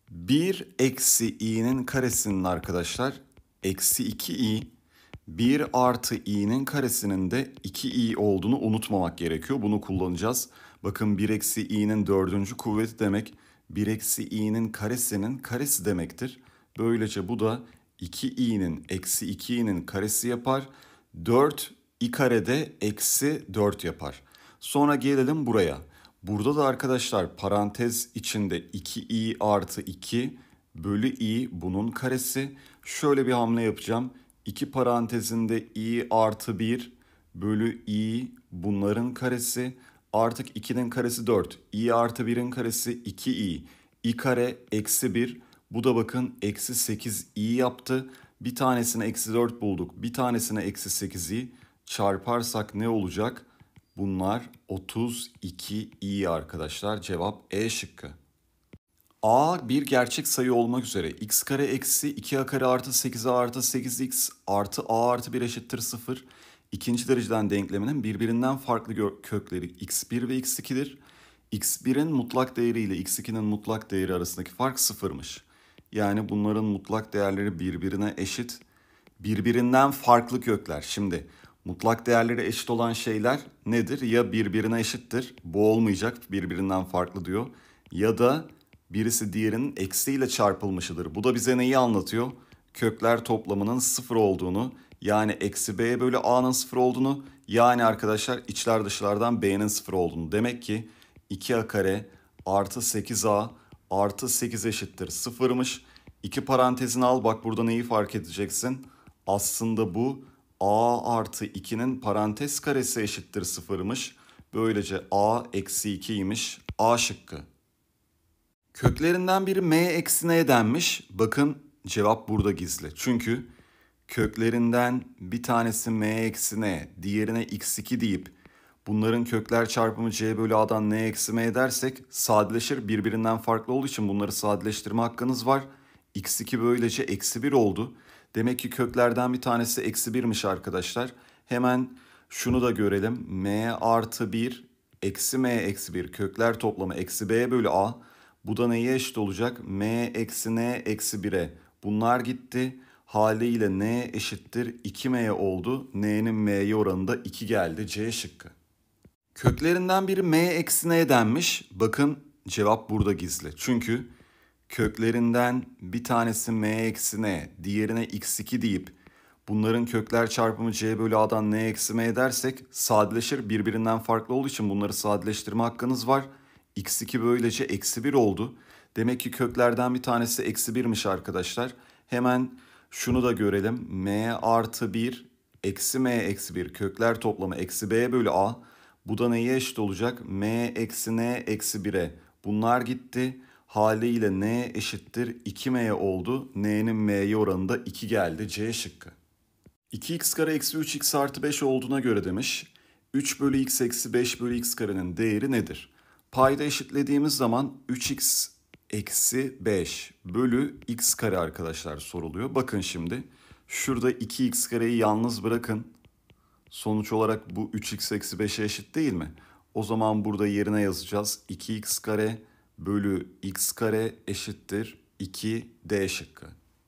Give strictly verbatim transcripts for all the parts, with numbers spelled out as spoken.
bir eksi i'nin karesinin arkadaşlar eksi iki i, bir artı i'nin karesinin de iki i olduğunu unutmamak gerekiyor. Bunu kullanacağız. Bakın bir eksi i'nin dördüncü kuvveti demek bir eksi i'nin karesinin karesi demektir. Böylece bu da iki i'nin eksi iki i'nin karesi yapar. dört i karede eksi dört yapar. Sonra gelelim buraya. Burada da arkadaşlar parantez içinde iki i artı iki bölü i bunun karesi. Şöyle bir hamle yapacağım. iki parantezinde i artı bir bölü i bunların karesi. Artık ikinin karesi dört. i artı birin karesi iki i. i kare eksi bir. Bu da bakın eksi sekiz i yaptı. Bir tanesine eksi dört bulduk. Bir tanesine eksi sekiz i. Çarparsak ne olacak? Bunlar otuz iki i arkadaşlar. Cevap E şıkkı. A bir gerçek sayı olmak üzere x kare eksi iki a kare artı sekiz a artı sekiz x artı a artı bir eşittir sıfır. İkinci dereceden denkleminin birbirinden farklı kökleri x bir ve x iki'dir. x bir'in mutlak değeri ile x iki'nin mutlak değeri arasındaki fark sıfırmış. Yani bunların mutlak değerleri birbirine eşit. Birbirinden farklı kökler. Şimdi mutlak değerleri eşit olan şeyler nedir? Ya birbirine eşittir. Bu olmayacak. Birbirinden farklı diyor. Ya da birisi diğerinin eksiyle çarpılmışıdır. Bu da bize neyi anlatıyor? Kökler toplamının sıfır olduğunu, yani eksi b bölü a'nın sıfır olduğunu, yani arkadaşlar içler dışlardan b'nin sıfır olduğunu. Demek ki iki a kare artı sekiz a artı sekiz eşittir sıfırmış. İki parantezini al, bak burada neyi fark edeceksin? Aslında bu a artı iki'nin parantez karesi eşittir sıfırmış. Böylece a eksi iki'ymiş. A şıkkı. Köklerinden biri m eksi n denmiş. Bakın cevap burada gizli. Çünkü köklerinden bir tanesi m eksi n, diğerine x iki deyip bunların kökler çarpımı c bölü a'dan n eksi m dersek sadeleşir. Birbirinden farklı olduğu için bunları sadeleştirme hakkınız var. x iki böylece eksi bir oldu. Demek ki köklerden bir tanesi eksi bir'miş arkadaşlar. Hemen şunu da görelim. M artı bir eksi m eksi bir kökler toplamı eksi b bölü a. Bu da neye eşit olacak? M eksi n eksi bir'e. Bunlar gitti. Haliyle n eşittir iki m oldu. N'nin m'ye oranı da iki geldi. C şıkkı. Köklerinden biri m eksi n denmiş. Bakın cevap burada gizli. Çünkü köklerinden bir tanesi m eksi n, diğerine x iki deyip bunların kökler çarpımı c bölü a'dan n eksi m dersek sadeleşir. Birbirinden farklı olduğu için bunları sadeleştirme hakkınız var. x iki böylece eksi bir oldu. Demek ki köklerden bir tanesi eksi bir'miş arkadaşlar. Hemen şunu da görelim. M artı bir eksi m eksi bir kökler toplamı eksi b bölü a. Bu da neye eşit olacak? M eksi n eksi bir'e. Bunlar gitti. Haliyle n eşittir iki m oldu. N'nin m'ye oranı da iki geldi. C şıkkı. iki x kare eksi üç x artı beş olduğuna göre demiş. üç bölü x eksi beş bölü x karenin değeri nedir? Payda eşitlediğimiz zaman üç x eksi beş bölü x kare arkadaşlar soruluyor. Bakın şimdi şurada iki x kareyi yalnız bırakın. Sonuç olarak bu üç x eksi beş'e eşit değil mi? O zaman burada yerine yazacağız. iki x kare bölü x kare eşittir iki D şıkkı.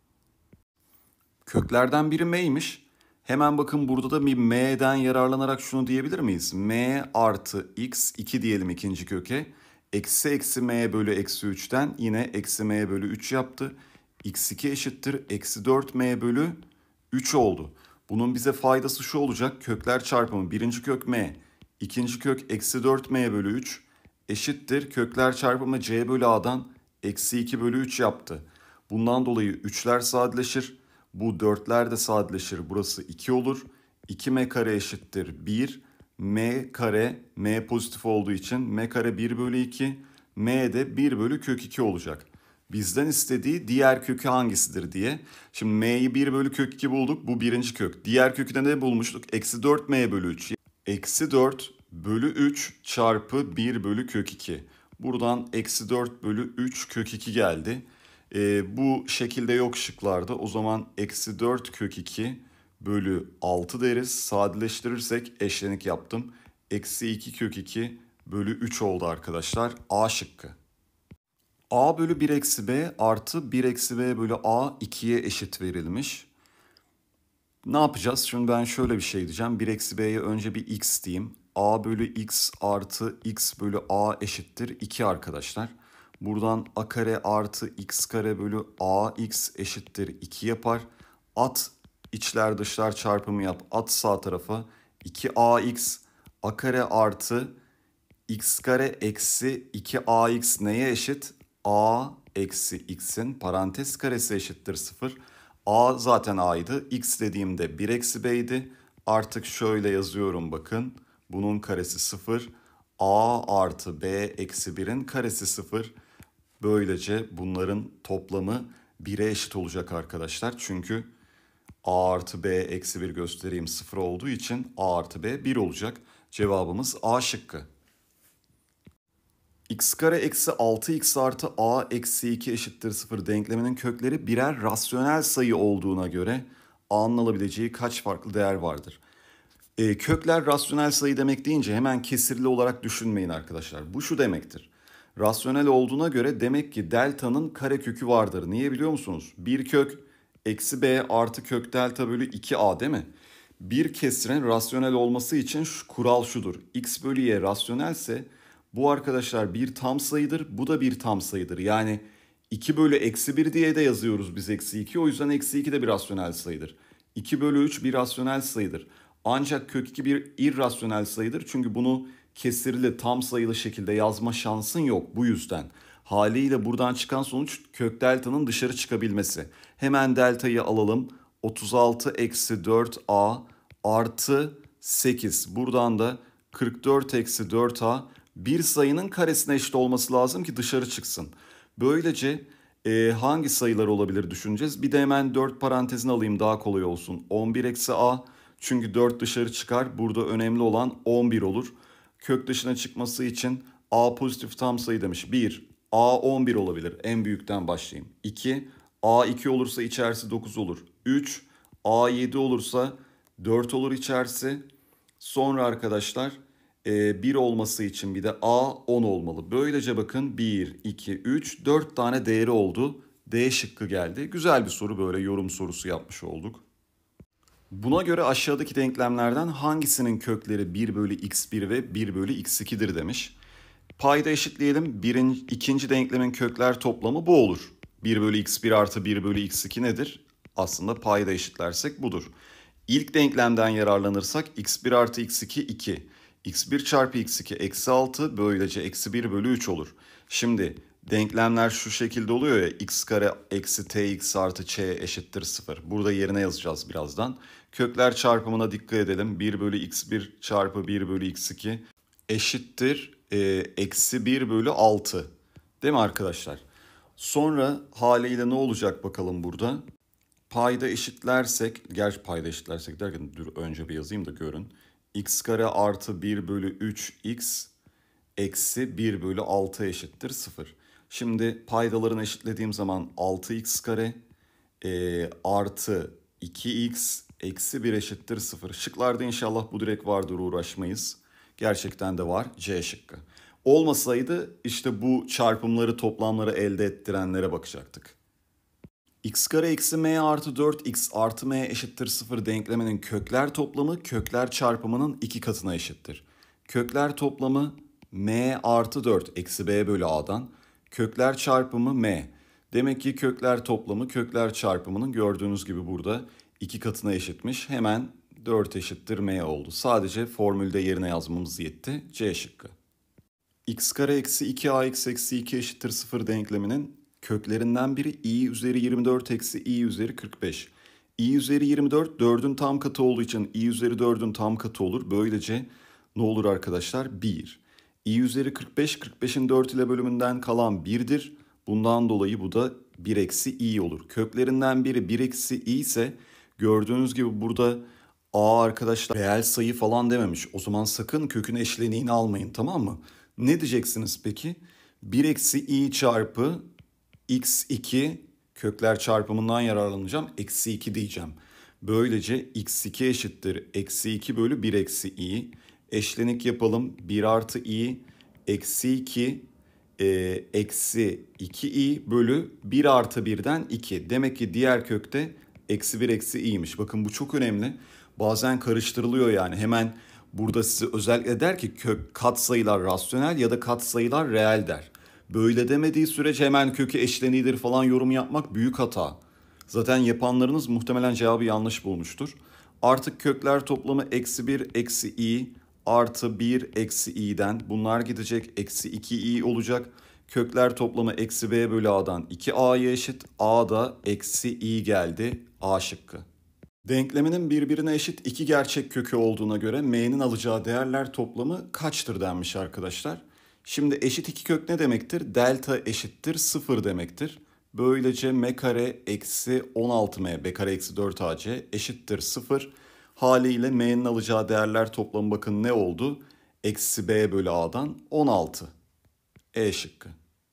Köklerden biri m'ymiş. Hemen bakın burada da bir m'den yararlanarak şunu diyebilir miyiz? M artı x iki diyelim ikinci köke. Eksi eksi m bölü eksi üç'ten yine eksi m bölü üç yaptı. x iki eşittir eksi dört m bölü üç oldu. Bunun bize faydası şu olacak. Kökler çarpımı birinci kök m, ikinci kök eksi dört m bölü üç eşittir. Kökler çarpımı c bölü a'dan eksi iki bölü üç yaptı. Bundan dolayı üçler sadeleşir. Bu dörtler de sadeleşir. Burası iki olur. iki m kare eşittir bir. M kare, m pozitif olduğu için m kare bir bölü iki. M de bir bölü kök iki olacak. Bizden istediği diğer kökü hangisidir diye. Şimdi m'yi bir bölü kök iki bulduk. Bu birinci kök. Diğer kökü de ne bulmuştuk? Eksi dört m bölü üç. Eksi dört bölü üç çarpı bir bölü kök iki. Buradan eksi dört bölü üç kök iki geldi. E, bu şekilde yok şıklarda. O zaman eksi dört kök iki bölü altı deriz. Sadeleştirirsek eşlenik yaptım. Eksi iki kök iki bölü üç oldu arkadaşlar. A şıkkı. A bölü bir eksi B artı bir eksi B bölü A ikiye eşit verilmiş. Ne yapacağız? Şimdi ben şöyle bir şey diyeceğim. bir eksi B'ye önce bir x diyeyim. A bölü x artı x bölü A eşittir iki arkadaşlar. Buradan a kare artı x kare bölü ax eşittir iki yapar. At içler dışlar çarpımı yap. At sağ tarafa. iki ax a kare artı x kare eksi iki ax neye eşit? A eksi x'in parantez karesi eşittir sıfır. A zaten a'ydı. X dediğimde bir eksi b'ydi. Artık şöyle yazıyorum bakın. Bunun karesi sıfır. A artı b eksi birin karesi sıfır. Böylece bunların toplamı bire eşit olacak arkadaşlar. Çünkü a artı b eksi bir göstereyim sıfır olduğu için a artı b bir olacak. Cevabımız A şıkkı. X kare eksi altı x artı a eksi iki eşittir sıfır denkleminin kökleri birer rasyonel sayı olduğuna göre a'nın alabileceği kaç farklı değer vardır? E, kökler rasyonel sayı demek deyince hemen kesirli olarak düşünmeyin arkadaşlar. Bu şu demektir. Rasyonel olduğuna göre demek ki delta'nın karekökü vardır. Niye biliyor musunuz? bir kök eksi b artı kök delta bölü iki a değil mi? Bir kesirin rasyonel olması için şu, kural şudur. X bölü y rasyonelse bu arkadaşlar bir tam sayıdır. Bu da bir tam sayıdır. Yani iki bölü eksi bir diye de yazıyoruz biz eksi iki. O yüzden eksi iki de bir rasyonel sayıdır. iki bölü üç bir rasyonel sayıdır. Ancak kök iki bir irrasyonel sayıdır. Çünkü bunu kesirli tam sayılı şekilde yazma şansın yok bu yüzden. Haliyle buradan çıkan sonuç kök delta'nın dışarı çıkabilmesi. Hemen delta'yı alalım. otuz altı eksi dört a artı sekiz. Buradan da kırk dört eksi dört a bir sayının karesine eşit olması lazım ki dışarı çıksın. Böylece e, hangi sayılar olabilir düşüneceğiz. Bir de hemen dört parantezini alayım daha kolay olsun. on bir eksi a çünkü dört dışarı çıkar. Burada önemli olan on bir olur. Kök dışına çıkması için a pozitif tam sayı demiş. bir. a on bir olabilir. En büyükten başlayayım. iki. a iki olursa içerisi dokuz olur. üç. a yedi olursa dört olur içerisi. Sonra arkadaşlar bir olması için bir de a on olmalı. Böylece bakın bir, iki, üç, dört tane değeri oldu. D şıkkı geldi. Güzel bir soru, böyle yorum sorusu yapmış olduk. Buna göre aşağıdaki denklemlerden hangisinin kökleri bir bölü x bir ve bir bölü x iki'dir demiş. Payda eşitleyelim. Birinci, ikinci denklemin kökler toplamı bu olur. bir bölü x bir artı bir bölü x iki nedir? Aslında payda eşitlersek budur. İlk denklemden yararlanırsak x bir artı x iki iki. x bir çarpı x iki eksi altı, böylece eksi bir bölü üç olur. Şimdi denklemler şu şekilde oluyor ya, x kare eksi tx artı ç eşittir sıfır. Burada yerine yazacağız birazdan. Kökler çarpımına dikkat edelim. bir bölü x bir çarpı bir bölü x iki eşittir e, eksi bir bölü altı. Değil mi arkadaşlar? Sonra haliyle ne olacak bakalım burada? Payda eşitlersek, gerçi payda eşitlersek derken dur önce bir yazayım da görün. X kare artı bir bölü üç x eksi bir bölü altı eşittir sıfır. Şimdi paydalarını eşitlediğim zaman altı x kare e, artı iki x eksi bir eşittir sıfır. Şıklarda inşallah bu direkt vardır, uğraşmayız. Gerçekten de var, C şıkkı. Olmasaydı işte bu çarpımları toplamları elde ettirenlere bakacaktık. X kare eksi m artı dört x artı m eşittir sıfır denkleminin kökler toplamı kökler çarpımının iki katına eşittir. Kökler toplamı m artı dört eksi b bölü a'dan. Kökler çarpımı m. Demek ki kökler toplamı kökler çarpımının gördüğünüz gibi burada iki katına eşitmiş. Hemen dört eşittir m oldu. Sadece formülde yerine yazmamız yetti. C şıkkı. X kare eksi iki ax eksi iki eşittir sıfır denkleminin köklerinden biri i üzeri yirmi dört eksi i üzeri kırk beş. I üzeri yirmi dört dördün tam katı olduğu için i üzeri dördün tam katı olur. Böylece ne olur arkadaşlar? bir. I üzeri kırk beş, kırk beşin dört ile bölümünden kalan birdir. Bundan dolayı bu da bir eksi i olur. Köklerinden biri bir eksi i ise gördüğünüz gibi burada a arkadaşlar reel sayı falan dememiş. O zaman sakın kökün eşleniğini almayın, tamam mı? Ne diyeceksiniz peki? bir eksi i çarpı x iki kökler çarpımından yararlanacağım. Eksi iki diyeceğim. Böylece x iki eşittir. Eksi iki bölü bir eksi i. Eşlenik yapalım. bir artı i eksi iki e, eksi iki i bölü bir artı birden iki. Demek ki diğer kökte eksi bir eksi i'ymiş. Bakın bu çok önemli. Bazen karıştırılıyor yani. Hemen burada size özellikle der ki kök katsayılar rasyonel ya da katsayılar reel der. Böyle demediği sürece hemen kökü eşleniğidir falan yorum yapmak büyük hata. Zaten yapanlarınız muhtemelen cevabı yanlış bulmuştur. Artık kökler toplamı eksi bir eksi i artı bir eksi i'den bunlar gidecek. Eksi iki i olacak. Kökler toplamı eksi b bölü a'dan iki a'ya eşit. A da eksi i geldi. A şıkkı. Denkleminin birbirine eşit iki gerçek kökü olduğuna göre m'nin alacağı değerler toplamı kaçtır denmiş arkadaşlar. Şimdi eşit iki kök ne demektir? Delta eşittir sıfır demektir. Böylece m kare eksi on altı m b kare eksi dört ac eşittir sıfır. Haliyle m'nin alacağı değerler toplamı bakın ne oldu? Eksi b bölü a'dan on altı. E şıkkı.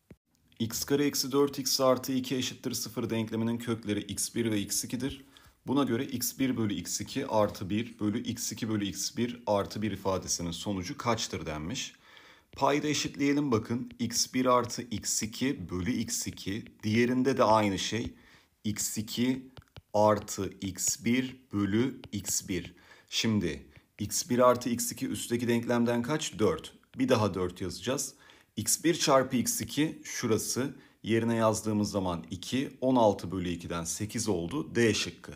X kare eksi dört x artı iki eşittir sıfır denkleminin kökleri x bir ve x iki'dir. Buna göre x bir bölü x iki artı bir bölü x iki bölü x bir artı bir ifadesinin sonucu kaçtır denmiş. Payda eşitleyelim bakın. x bir artı x iki bölü x iki. Diğerinde de aynı şey. x iki artı x bir bölü x bir. Şimdi x bir artı x iki üstteki denklemden kaç? dört. Bir daha dört yazacağız. x bir çarpı x iki şurası. Yerine yazdığımız zaman iki. on altı bölü iki'den sekiz oldu. D şıkkı.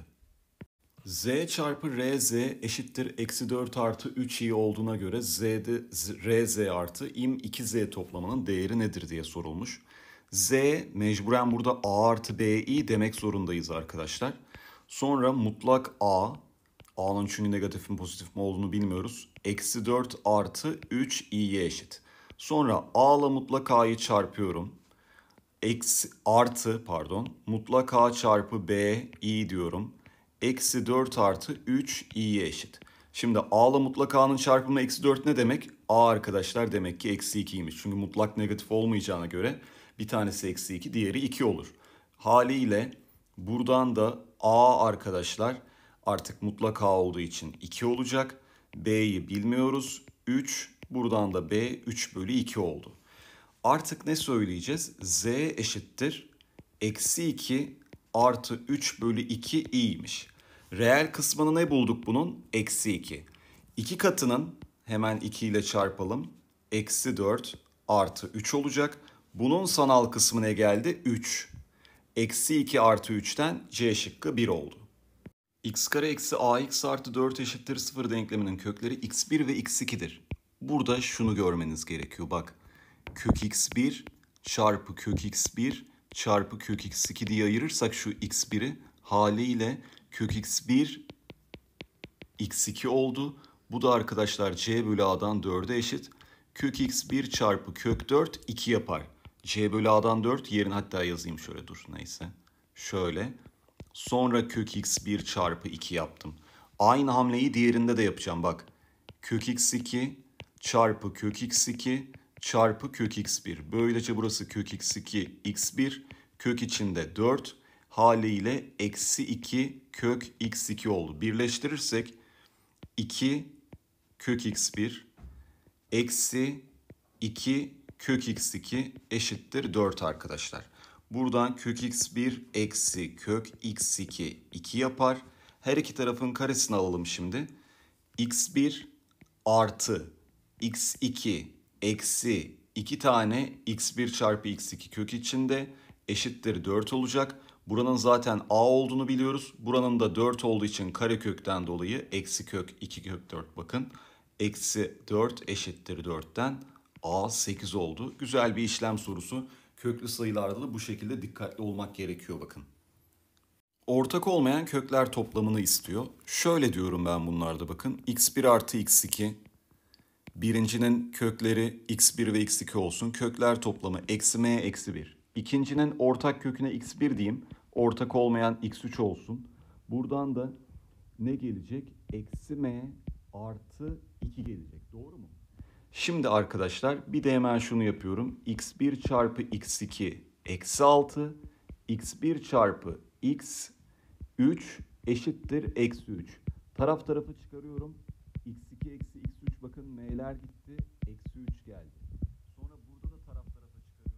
Z çarpı Rz eşittir eksi dört artı üç i olduğuna göre Z'de Rz artı im iki z toplamının değeri nedir diye sorulmuş. Z mecburen burada a artı bi demek zorundayız arkadaşlar. Sonra mutlak a, a'nın çünkü negatif mi pozitif mi olduğunu bilmiyoruz. Eksi dört artı üç i'ye eşit. Sonra a ile mutlak a'yı çarpıyorum. Eksi, artı pardon mutlak a çarpı b i diyorum. Eksi dört artı üç i'ye eşit. Şimdi a ile mutlak a'nın çarpımı eksi dört ne demek? A arkadaşlar demek ki eksi ikiymiş. Çünkü mutlak negatif olmayacağına göre bir tanesi eksi iki diğeri iki olur. Haliyle buradan da a arkadaşlar artık mutlak a olduğu için iki olacak. B'yi bilmiyoruz. üç buradan da b üç bölü iki oldu. Artık ne söyleyeceğiz? Z eşittir eksi iki artı üç bölü iki i'ymiş. Reel kısmını ne bulduk bunun? Eksi iki. iki katının hemen iki ile çarpalım. Eksi dört artı üç olacak. Bunun sanal kısmı ne geldi? üç. Eksi iki artı üçten C şıkkı bir oldu. X kare eksi ax artı dört eşittir sıfır denkleminin kökleri x bir ve x iki'dir. Burada şunu görmeniz gerekiyor bak. Kök x bir çarpı kök x bir çarpı kök x iki diye ayırırsak şu x bir'i haliyle kök x bir x iki oldu. Bu da arkadaşlar c bölü a'dan dörde eşit. Kök x bir çarpı kök dört iki yapar. C bölü a'dan dört yerine hatta yazayım şöyle dur neyse. Şöyle. Sonra kök x bir çarpı iki yaptım. Aynı hamleyi diğerinde de yapacağım bak. Kök x iki çarpı kök x iki çarpı kök x bir. Böylece burası kök x iki x bir. Kök içinde dört. Haliyle eksi iki kök x iki oldu. Birleştirirsek iki kök x bir eksi iki kök x iki eşittir dört arkadaşlar. Buradan kök x bir eksi kök x iki iki yapar. Her iki tarafın karesini alalım şimdi. x bir artı x iki eksi iki tane x bir çarpı x iki kök içinde eşittir dört olacak. Buranın zaten a olduğunu biliyoruz. Buranın da dört olduğu için karekökten dolayı eksi kök iki kök dört bakın. Eksi dört eşittir dörtten a sekiz oldu. Güzel bir işlem sorusu. Köklü sayılarda da bu şekilde dikkatli olmak gerekiyor bakın. Ortak olmayan kökler toplamını istiyor. Şöyle diyorum ben bunlarda bakın. x bir artı x iki. Birincinin kökleri x bir ve x iki olsun. Kökler toplamı eksi m eksi bir. İkincinin ortak köküne x bir diyeyim. Ortak olmayan x üç olsun. Buradan da ne gelecek? Eksi m artı iki gelecek. Doğru mu? Şimdi arkadaşlar bir de hemen şunu yapıyorum. x bir çarpı x iki eksi altı. x bir çarpı x üç eşittir eksi üç. Taraf tarafı çıkarıyorum. x iki eksi x üç bakın m'ler gitti. Eksi üç geldi. Sonra burada da taraf tarafa çıkarıyorum.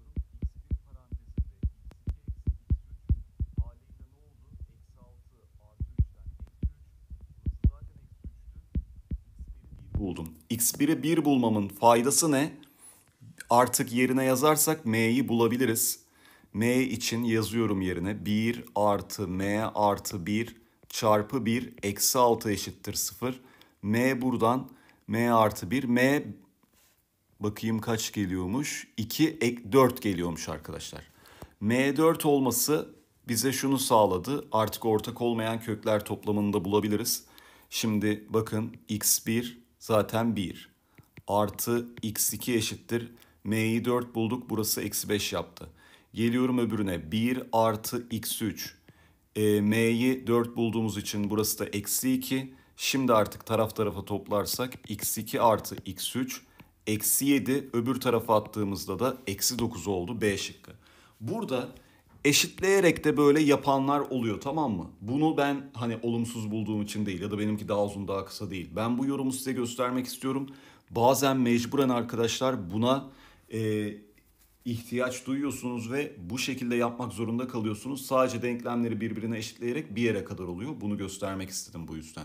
buldum. x biri bir bulmamın faydası ne? Artık yerine yazarsak m'yi bulabiliriz. M için yazıyorum yerine. bir artı m artı bir çarpı bir eksi altı eşittir sıfır. M buradan m artı bir. M bakayım kaç geliyormuş? iki, dört geliyormuş arkadaşlar. M dört olması bize şunu sağladı. Artık ortak olmayan kökler toplamını da bulabiliriz. Şimdi bakın x bir zaten bir. Artı x iki eşittir. M'yi dört bulduk. Burası eksi beş yaptı. Geliyorum öbürüne. bir artı x üç. E, M'yi dört bulduğumuz için burası da eksi iki. Şimdi artık taraf tarafa toplarsak x iki artı x üç eksi yedi. Öbür tarafa attığımızda da eksi dokuz oldu. B şıkkı. Burada eşitleyerek de böyle yapanlar oluyor, tamam mı? Bunu ben hani olumsuz bulduğum için değil ya da benimki daha uzun daha kısa değil. Ben bu yorumu size göstermek istiyorum. Bazen mecburen arkadaşlar buna e, ihtiyaç duyuyorsunuz ve bu şekilde yapmak zorunda kalıyorsunuz. Sadece denklemleri birbirine eşitleyerek bir yere kadar oluyor. Bunu göstermek istedim bu yüzden.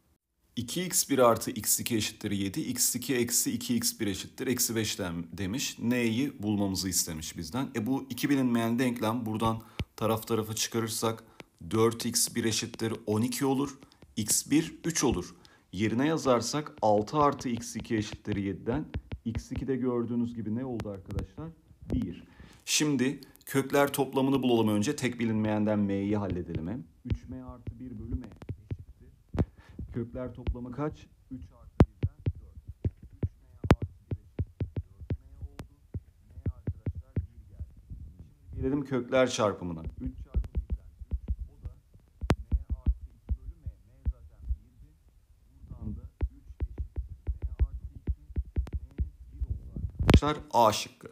iki x bir artı x iki eşittir yedi. x iki eksi iki x bir eşittir eksi beş demiş. N'yi bulmamızı istemiş bizden. E bu iki bilinmeyen denklem buradan taraf tarafa çıkarırsak dört x bir eşittir on iki olur. x bir üç olur. Yerine yazarsak altı artı x iki eşittir yediden. x iki de gördüğünüz gibi ne oldu arkadaşlar? bir. Şimdi kökler toplamını bulalım önce. Tek bilinmeyenden m'yi halledelim hem. üç m artı bir bölü m eşittir. Kökler toplamı kaç? üç artı birden dört. üç m artı bir eşittir dört m oldu. M arkadaşlar bir geldi. Şimdi gelelim kökler çarpımına. üç çarpı birden üç. O da m artı iki bölü m. M zaten birdi. Buradan da üç eşittir m artı iki. M bir oldu arkadaşlar. A şıkkı.